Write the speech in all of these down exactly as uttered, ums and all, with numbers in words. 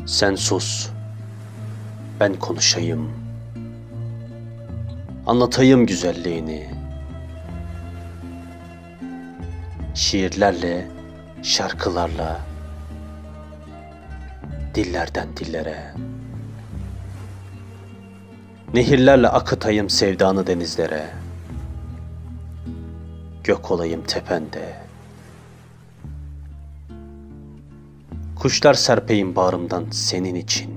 Sen sus, ben konuşayım. Anlatayım güzelliğini. Şiirlerle, şarkılarla, dillerden dillere. Nehirlerle akıtayım sevdanı denizlere. Gök olayım tepende. Kuşlar serpeyim bağrımdan senin için.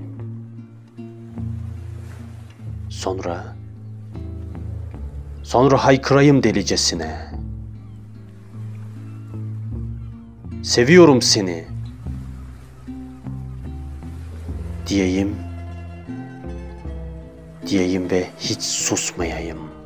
Sonra, sonra haykırayım delicesine. Seviyorum seni diyeyim, diyeyim ve hiç susmayayım.